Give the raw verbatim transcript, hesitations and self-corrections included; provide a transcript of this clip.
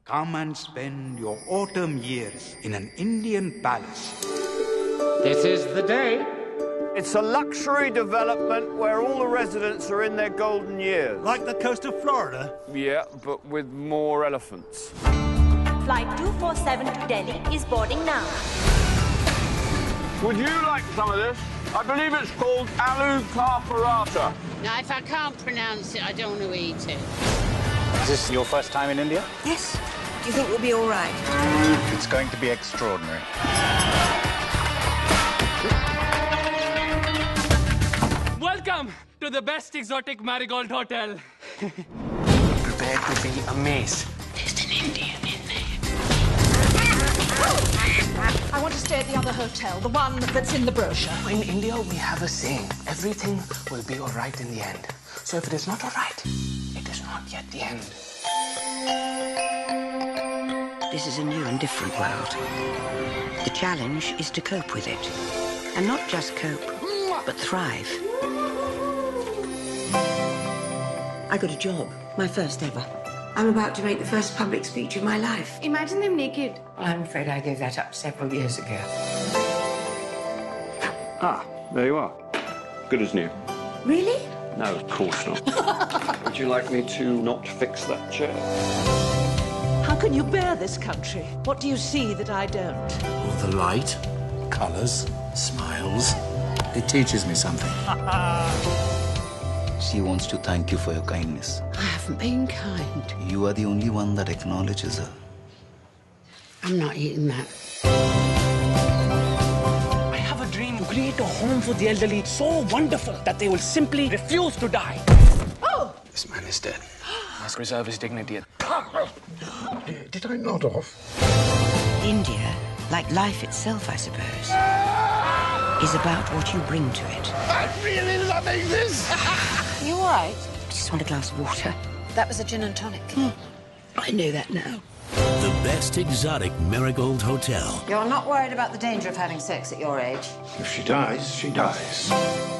Come and spend your autumn years in an Indian palace. This is the day. It's a luxury development where all the residents are in their golden years. Like the coast of Florida? Yeah, but with more elephants. Flight two four seven to Delhi is boarding now. Would you like some of this? I believe it's called aloo ka paratha. Now, if I can't pronounce it, I don't want to eat it. Is this your first time in India? Yes. Do you think we'll be all right? It's going to be extraordinary. Welcome to the best exotic marigold hotel. Prepare to be amazed. There's an Indian in there. I want to stay at the other hotel, the one that's in the brochure. In India, we have a saying, everything will be all right in the end. So if it is not all right, it is not yet the end. This is a new and different world. The challenge is to cope with it. And not just cope, but thrive. I got a job, my first ever. I'm about to make the first public speech of my life. Imagine them naked. Well, I'm afraid I gave that up several years ago. Ah, there you are. Good as new. Really? No, of course not. Would you like me to not fix that chair? How can you bear this country? What do you see that I don't? Oh, the light, colours, smiles. It teaches me something. She wants to thank you for your kindness. I haven't been kind. You are the only one that acknowledges her. I'm not eating that. I have a dream to create a home for the elderly so wonderful that they will simply refuse to die. Oh! This man is dead. Must preserve his dignity. Did I nod off? India, like life itself, I suppose, is about what you bring to it. I'm really loving this! You all right? Just want a glass of water. That was a gin and tonic. Hmm. I know that now. The best exotic Marigold Hotel. You're not worried about the danger of having sex at your age? If she dies, she dies.